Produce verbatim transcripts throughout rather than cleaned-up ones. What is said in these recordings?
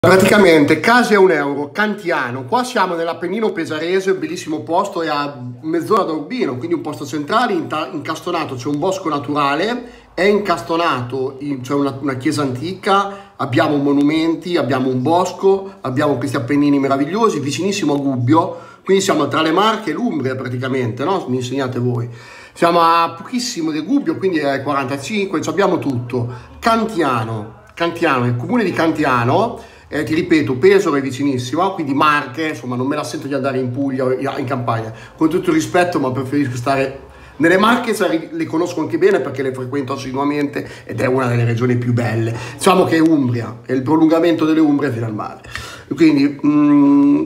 Praticamente case a un euro, Cantiano. Qua siamo nell'Appennino pesarese, un bellissimo posto, è a mezz'ora da Urbino, quindi un posto centrale, incastonato, c'è un bosco naturale, è incastonato, c'è una, una chiesa antica, abbiamo monumenti, abbiamo un bosco, abbiamo questi Appennini meravigliosi, vicinissimo a Gubbio, quindi siamo tra le Marche e l'Umbria praticamente, no? Mi insegnate voi. Siamo a pochissimo di Gubbio, quindi è quarantacinque, cioè abbiamo tutto. Cantiano, Cantiano, il comune di Cantiano. Eh, ti ripeto, Pesaro è vicinissimo, quindi Marche, insomma non me la sento di andare in Puglia o in campagna, con tutto il rispetto, ma preferisco stare nelle Marche, cioè, le conosco anche bene perché le frequento assiduamente ed è una delle regioni più belle. Diciamo che è Umbria, è il prolungamento delle Umbrie fino al mare. Quindi, mm,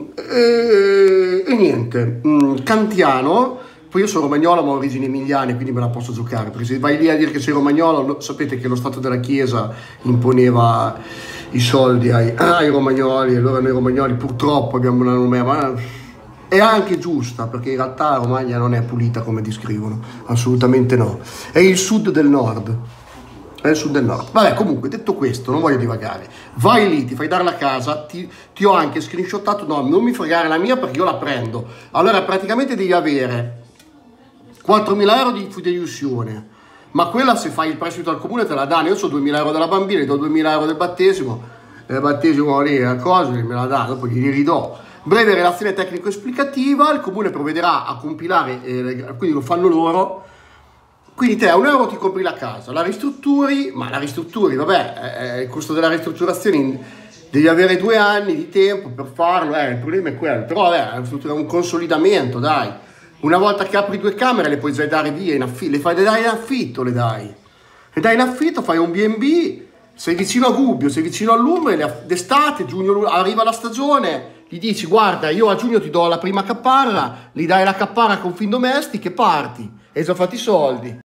e, e niente, mm, Cantiano. Poi io sono romagnolo ma ho origini emiliane, quindi me la posso giocare, perché se vai lì a dire che sei romagnolo, sapete che lo Stato della Chiesa imponeva i soldi ai, ai romagnoli, e allora noi romagnoli purtroppo abbiamo una nomea, ma è anche giusta, perché in realtà Romagna non è pulita come descrivono, assolutamente no, è il sud del nord, è il sud del nord. Vabbè, comunque, detto questo, non voglio divagare, vai lì, ti fai dare la casa, ti, ti ho anche screenshottato, no, non mi fregare la mia perché io la prendo, allora praticamente devi avere quattromila euro di fideiussione, ma quella se fai il prestito al comune te la danno. Io ho duemila euro della bambina, gli do duemila euro del battesimo, il battesimo lì, la cosa, me la dà, dopo gli ridò. Breve relazione tecnico-esplicativa, il comune provvederà a compilare, eh, quindi lo fanno loro, quindi te a un euro ti compri la casa, la ristrutturi, ma la ristrutturi, vabbè, eh, il costo della ristrutturazione devi avere due anni di tempo per farlo, eh, il problema è quello, però vabbè, è un consolidamento, dai. Una volta che apri due camere le puoi già dare via in affitto, le fai dare in affitto, le dai. Le dai in affitto, fai un B and B, sei vicino a Gubbio, sei vicino all'Umbria, d'estate, giugno, arriva la stagione, gli dici guarda io a giugno ti do la prima capparra, gli dai la capparra con Findomestic e parti, hai già fatto i soldi.